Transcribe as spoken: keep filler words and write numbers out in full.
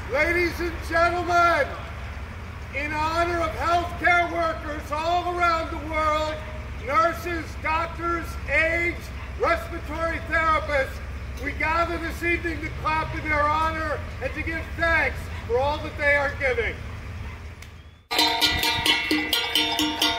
Ladies and gentlemen, in honor of healthcare workers all around the world, nurses, doctors, aides, respiratory therapists, we gather this evening to clap in their honor and to give thanks for all that they are giving.